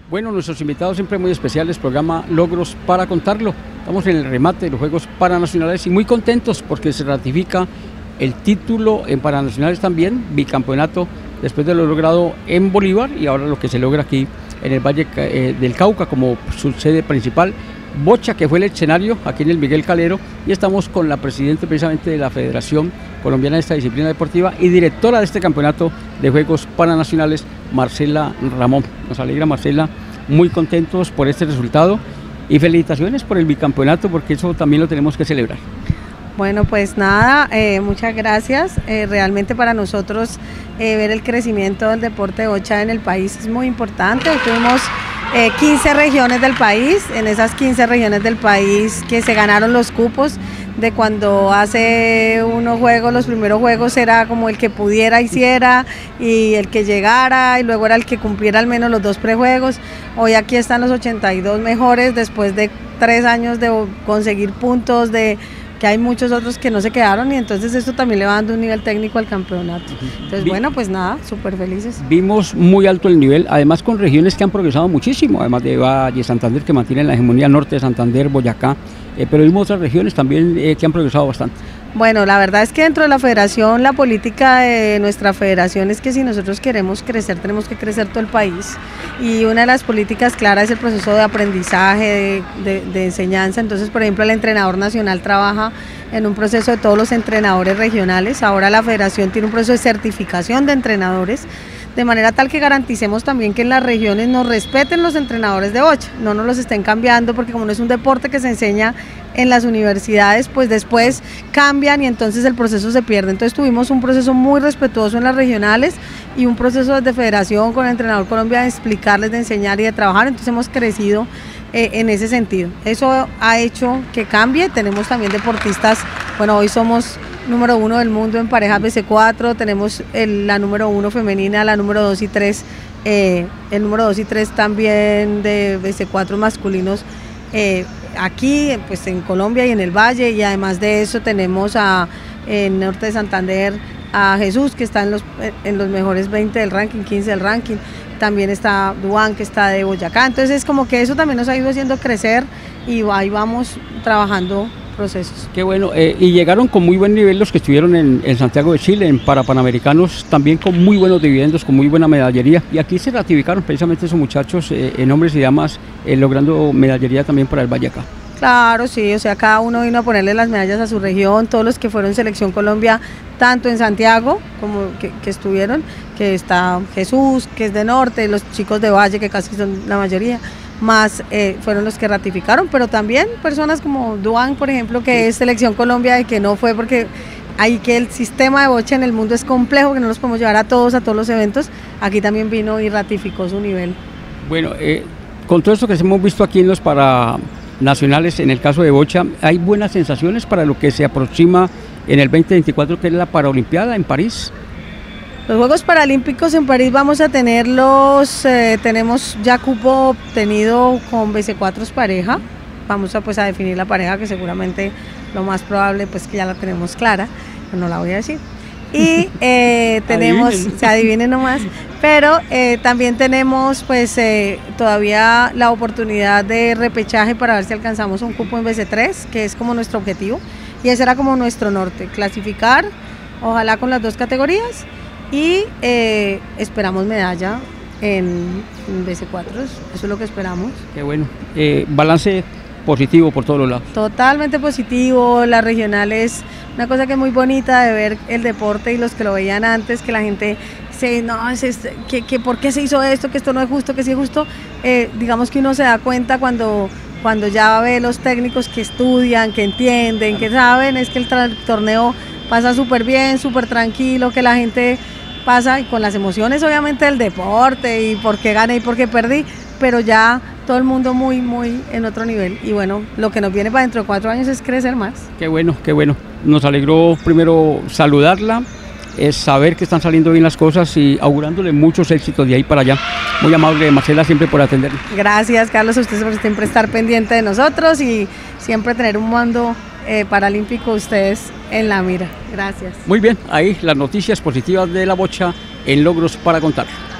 Bueno, nuestros invitados siempre muy especiales, programa Logros para contarlo. Estamos en el remate de los Juegos Paranacionales y muy contentos porque se ratifica el título en Paranacionales también, bicampeonato, después de lo logrado en Bolívar y ahora lo que se logra aquí en el Valle del Cauca como su sede principal. Bocha, que fue el escenario aquí en el Miguel Calero, y estamos con la presidenta precisamente de la Federación Colombiana de esta disciplina deportiva y directora de este campeonato de Juegos Paranacionales, Marcela Ramón. Nos alegra, Marcela, muy contentos por este resultado y felicitaciones por el bicampeonato, porque eso también lo tenemos que celebrar. Bueno, pues nada, muchas gracias. Realmente para nosotros ver el crecimiento del deporte de bocha en el país es muy importante. Tuvimos 15 regiones del país, en esas 15 regiones del país que se ganaron los cupos de cuando hace unos juegos, los primeros juegos era como el que pudiera hiciera y el que llegara y luego era el que cumpliera al menos los 2 prejuegos. Hoy aquí están los 82 mejores después de 3 años de conseguir puntos, de que hay muchos otros que no se quedaron y entonces esto también le va dando un nivel técnico al campeonato. Entonces bueno, pues nada, súper felices. Vimos muy alto el nivel, además con regiones que han progresado muchísimo, además de Valle, Santander, que mantienen la hegemonía norte de Santander, Boyacá, pero vimos otras regiones también que han progresado bastante. Bueno, la verdad es que dentro de la federación, la política de nuestra federación es que si nosotros queremos crecer, tenemos que crecer todo el país. Y una de las políticas claras es el proceso de aprendizaje, de enseñanza. Entonces, por ejemplo, el entrenador nacional trabaja en un proceso de todos los entrenadores regionales. Ahora la federación tiene un proceso de certificación de entrenadores, de manera tal que garanticemos también que en las regiones nos respeten los entrenadores de bocha, no nos los estén cambiando, porque como no es un deporte que se enseña en las universidades, pues después cambian y entonces el proceso se pierde. Entonces tuvimos un proceso muy respetuoso en las regionales y un proceso desde Federación con el Entrenador Colombia de explicarles, de enseñar y de trabajar, entonces hemos crecido en ese sentido. Eso ha hecho que cambie. Tenemos también deportistas, bueno, hoy somos número 1 del mundo en parejas BC4, tenemos la número 1 femenina, la número 2 y 3, el número 2 y 3 también de BC4 masculinos aquí pues en Colombia y en el Valle, y además de eso tenemos en Norte de Santander a Jesús, que está en los mejores 20 del ranking, 15 del ranking. También está Duan, que está de Boyacá. Entonces es como que eso también nos ha ido haciendo crecer y ahí vamos trabajando procesos. Qué bueno, y llegaron con muy buen nivel los que estuvieron en Santiago de Chile, en Parapanamericanos, también con muy buenos dividendos, con muy buena medallería, y aquí se ratificaron precisamente esos muchachos en hombres y damas, logrando medallería también para el Valle acá. Claro, sí, o sea, cada uno vino a ponerle las medallas a su región, todos los que fueron Selección Colombia, tanto en Santiago como que estuvieron, que está Jesús, que es de Norte, los chicos de Valle, que casi son la mayoría, más fueron los que ratificaron, pero también personas como Duan, por ejemplo, que es Selección Colombia y que no fue porque hay que el sistema de bocha en el mundo es complejo, que no los podemos llevar a todos los eventos, aquí también vino y ratificó su nivel. Bueno, con todo esto que hemos visto aquí en los Paranacionales, en el caso de bocha, hay buenas sensaciones para lo que se aproxima en el 2024, que es la Paralimpiada en París. Los Juegos Paralímpicos en París vamos a tener tenemos ya cupo obtenido con BC4 pareja, vamos a definir la pareja, que seguramente lo más probable pues que ya la tenemos clara, pero no la voy a decir. Y tenemos, se adivinen nomás, pero también tenemos pues todavía la oportunidad de repechaje para ver si alcanzamos un cupo en BC3, que es como nuestro objetivo, y ese era como nuestro norte, clasificar, ojalá con las 2 categorías, y esperamos medalla en BC4, eso es lo que esperamos. Qué bueno, balance positivo por todos los lados. Totalmente positivo, la regional es una cosa que es muy bonita de ver el deporte y los que lo veían antes, que la gente dice, no, ¿por qué se hizo esto? Que esto no es justo, que sí es justo. Digamos que uno se da cuenta cuando ya ve los técnicos que estudian, que entienden, que saben, es que el torneo pasa súper bien, súper tranquilo, que la gente pasa y con las emociones obviamente del deporte y por qué gané y por qué perdí, pero ya todo el mundo muy en otro nivel, y bueno, lo que nos viene para dentro de 4 años es crecer más. Qué bueno, nos alegró primero saludarla, es saber que están saliendo bien las cosas y augurándole muchos éxitos de ahí para allá. Muy amable, Marcela, siempre por atendernos. Gracias, Carlos, a ustedes por siempre estar pendiente de nosotros y siempre tener un mando paralímpico ustedes en la mira. Gracias. Muy bien, ahí las noticias positivas de la bocha en Logros para contar.